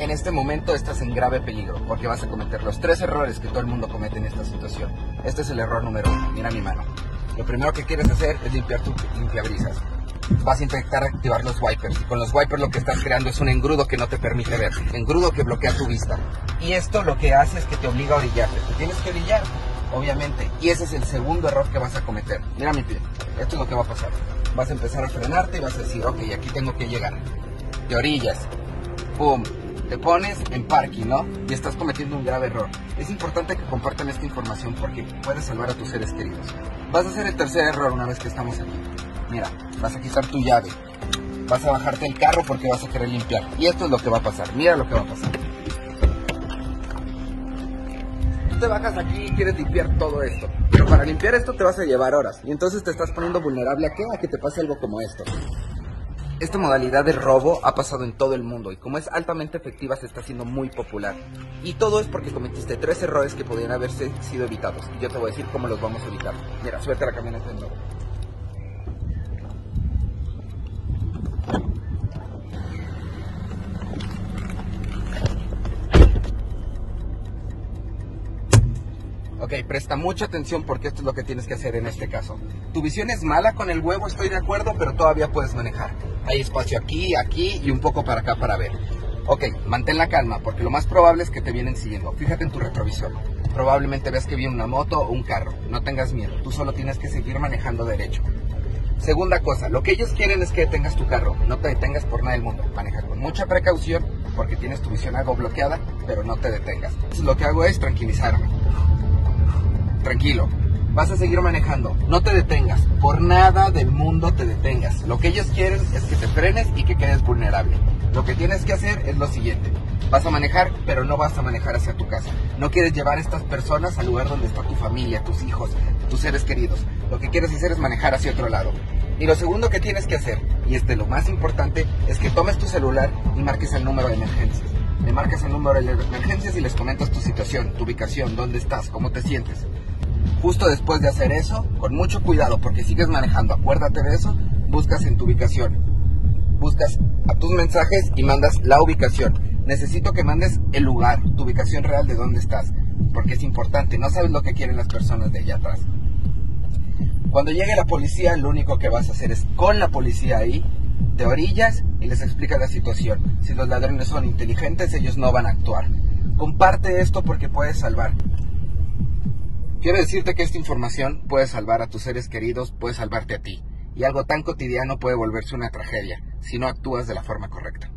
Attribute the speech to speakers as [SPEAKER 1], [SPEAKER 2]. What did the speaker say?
[SPEAKER 1] En este momento estás en grave peligro porque vas a cometer los 3 errores que todo el mundo comete en esta situación. Este es el error número 1, mira mi mano. Lo primero que quieres hacer es limpiar tu limpiabrisas. Vas a intentar activar los wipers y con los wipers lo que estás creando es un engrudo que no te permite ver, engrudo que bloquea tu vista. Y esto lo que hace es que te obliga a orillarte, te tienes que orillar, obviamente. Y ese es el segundo error que vas a cometer. Mira mi pie, esto es lo que va a pasar. Vas a empezar a frenarte y vas a decir, ok, aquí tengo que llegar. Te orillas, pum, te pones en parking, ¿no? Y estás cometiendo un grave error. Es importante que compartan esta información porque puedes salvar a tus seres queridos. Vas a hacer el tercer error una vez que estamos aquí. Mira, vas a quitar tu llave, vas a bajarte el carro porque vas a querer limpiar. Y esto es lo que va a pasar, mira lo que va a pasar. Tú te bajas aquí y quieres limpiar todo esto, pero para limpiar esto te vas a llevar horas. Y entonces te estás poniendo vulnerable a que te pase algo como esto. Esta modalidad de robo ha pasado en todo el mundo y como es altamente efectiva se está haciendo muy popular. Y todo es porque cometiste 3 errores que podrían haberse sido evitados. Y yo te voy a decir cómo los vamos a evitar. Mira, súbete a la camioneta de nuevo. Ok, presta mucha atención porque esto es lo que tienes que hacer en este caso. Tu visión es mala con el huevo, estoy de acuerdo, pero todavía puedes manejar. Hay espacio aquí, aquí y un poco para acá para ver. Ok, mantén la calma porque lo más probable es que te vienen siguiendo. Fíjate en tu retrovisor. Probablemente ves que viene una moto o un carro. No tengas miedo, tú solo tienes que seguir manejando derecho. Segunda cosa, lo que ellos quieren es que detengas tu carro. No te detengas por nada del mundo. Maneja con mucha precaución porque tienes tu visión algo bloqueada, pero no te detengas. Entonces lo que hago es tranquilizarme. Tranquilo, vas a seguir manejando, no te detengas, por nada del mundo te detengas. Lo que ellos quieren es que te frenes y que quedes vulnerable. Lo que tienes que hacer es lo siguiente, vas a manejar, pero no vas a manejar hacia tu casa. No quieres llevar a estas personas al lugar donde está tu familia, tus hijos, tus seres queridos. Lo que quieres hacer es manejar hacia otro lado. Y lo segundo que tienes que hacer, y lo más importante, es que tomes tu celular y marques el número de emergencias. Le marcas el número de emergencias y les comentas tu situación, tu ubicación, dónde estás, cómo te sientes. Justo después de hacer eso, con mucho cuidado, porque sigues manejando, acuérdate de eso, buscas en tu ubicación. Buscas a tus mensajes y mandas la ubicación. Necesito que mandes el lugar, tu ubicación real de dónde estás, porque es importante, no sabes lo que quieren las personas de allá atrás. Cuando llegue la policía, lo único que vas a hacer es, con la policía ahí, te orillas y les explicas la situación. Si los ladrones son inteligentes, ellos no van a actuar. Comparte esto porque puedes salvar. Quiero decirte que esta información puede salvar a tus seres queridos, puede salvarte a ti. Y algo tan cotidiano puede volverse una tragedia si no actúas de la forma correcta.